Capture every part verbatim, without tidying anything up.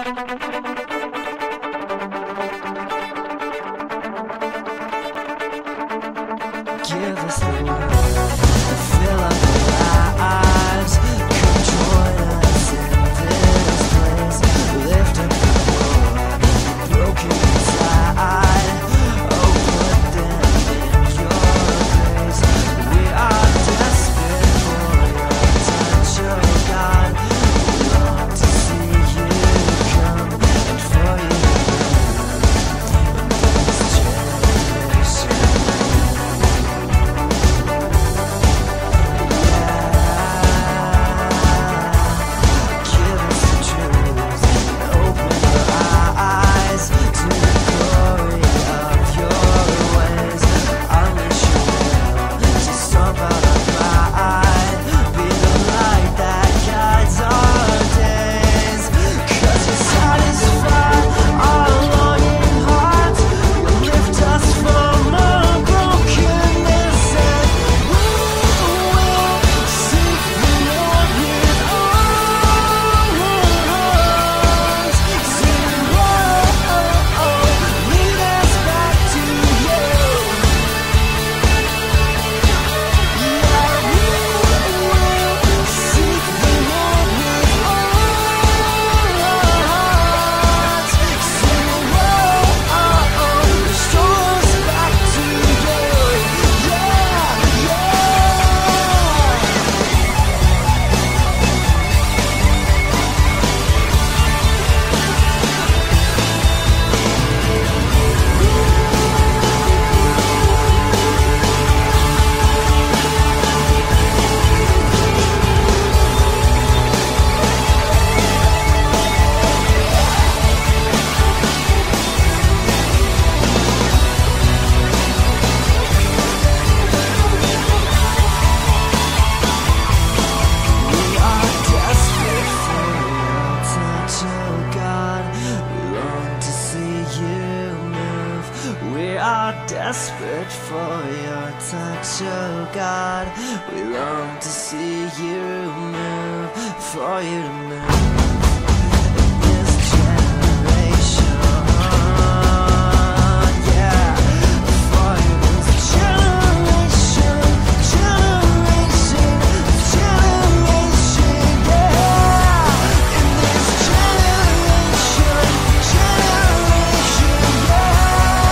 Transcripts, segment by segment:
Give us the word, fill up our lives. Come join us in this place. Lift up the poor, broken inside. Oh, put them in your grace. We are desperate for your touch, oh God. We long to see you come and for you to move in this generation. Desperate for your touch, oh God. We long to see you move, for you to move in this generation. Yeah, for you this generation, generation, generation. Yeah, in this generation, generation. Yeah.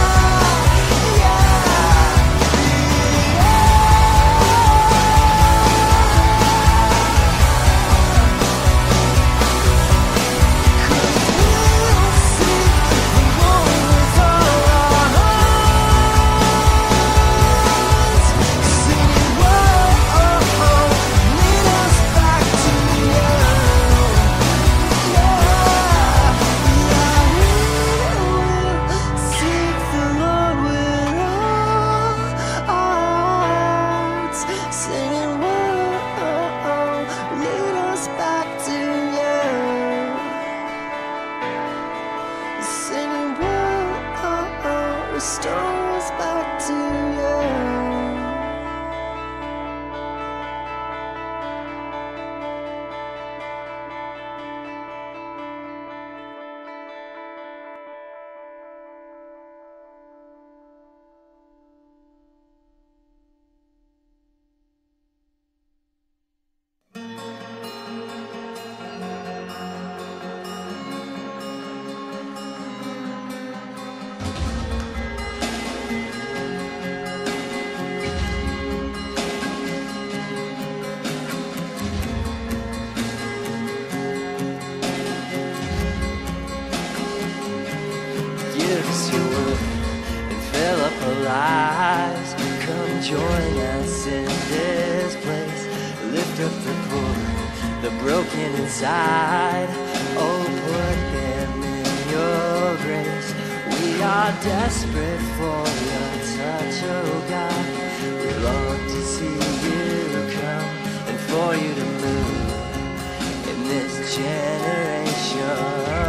Lives. Come join us in this place. Lift up the poor, the broken inside. Oh, put them in your grace. We are desperate for your touch, oh God. We long to see you come and for you to move in this generation.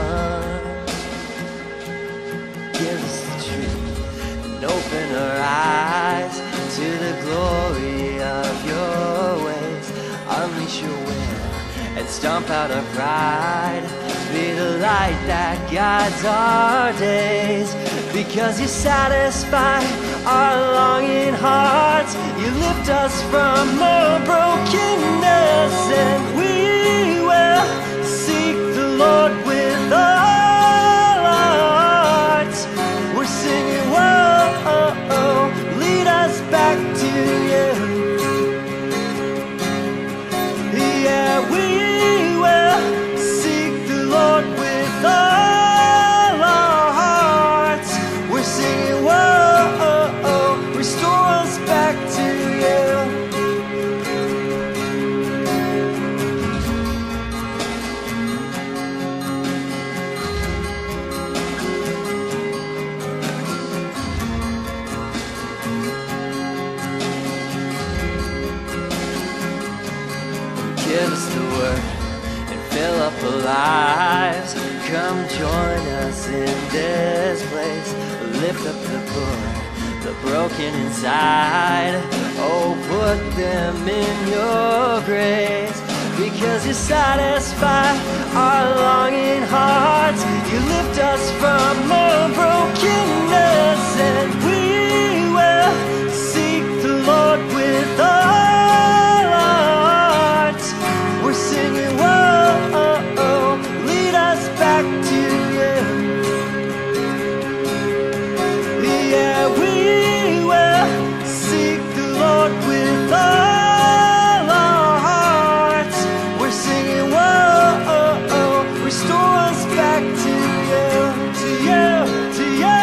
Give us the truth and open our eyes to the glory of your ways. Unleash your will and stomp out our pride. be the light that guides our days. Because you satisfy our longing hearts, you lift us from our brokenness, and we will seek the Lord with all our hearts. We're singing, whoa, oh, oh, lead us back to you. Yeah, we will seek the Lord with all our hearts. We're singing, whoa, oh, oh, restore us back to you. Give us the word and fill up our lives. Come join us in this place. Lift up the poor, the broken inside. Oh, put them in your grace. Because you satisfy our longing hearts, you lift us from our brokenness, and we will seek the Lord with all our hearts. We're singing, whoa, oh, oh, lead us back to you. Yeah, we will seek the Lord with all our hearts. We're singing, whoa, oh, oh, restore us back to you, to you, to you.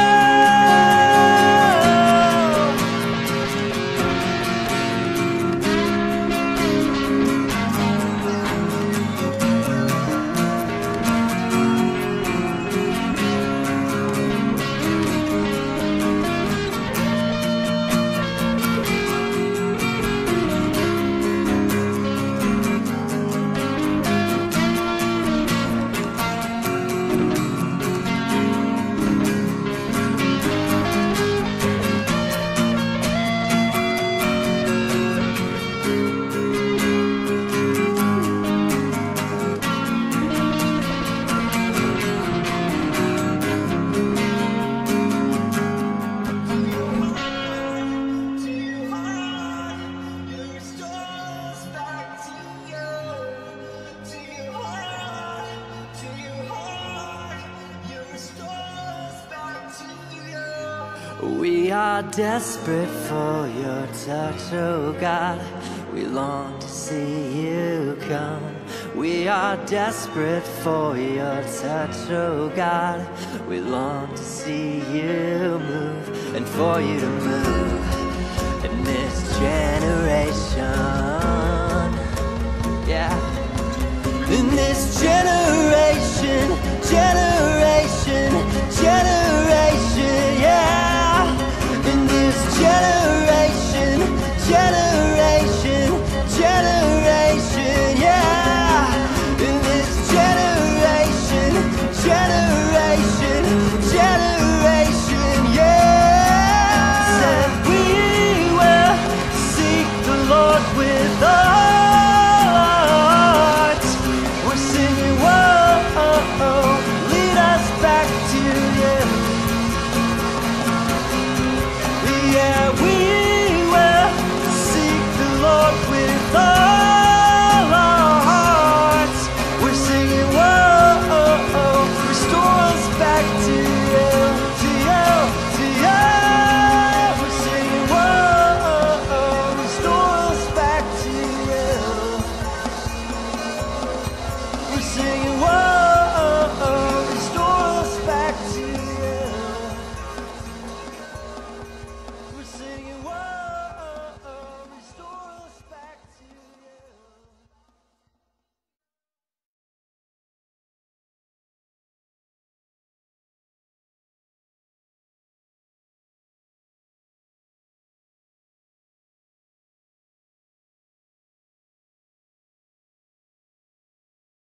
We are desperate for your touch, oh God. We long to see you come. We are desperate for your touch, oh God. We long to see you move, and for you to move in this generation. Yeah, in this generation,